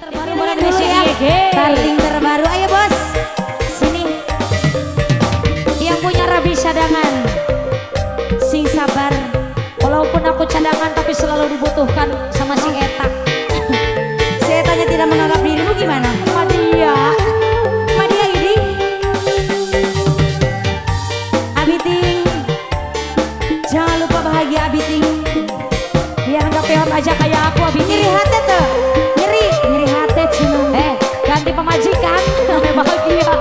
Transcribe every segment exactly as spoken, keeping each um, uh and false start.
terbaru boleh dulu ya. Starling terbaru, ayo bos. Sini. Yang punya Rabi cadangan, sing sabar. Walaupun aku cadangan tapi selalu dibutuhkan sama si Eta. Si Etanya tidak menganggap dirimu gimana? Sama dia. Sama dia ini. Abiting. Jangan lupa bahagia Abiting. Biar nggak peot aja kayak aku Abiting. Nyeri hati tuh. Nyeri. Nyeri hati cina. Eh ganti pemajikan. Sampai bahagia.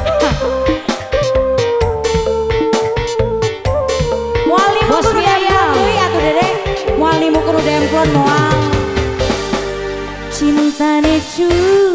Bos biaya. Atuh dede. Mual nimu kudu demplon moal. Cinta necu.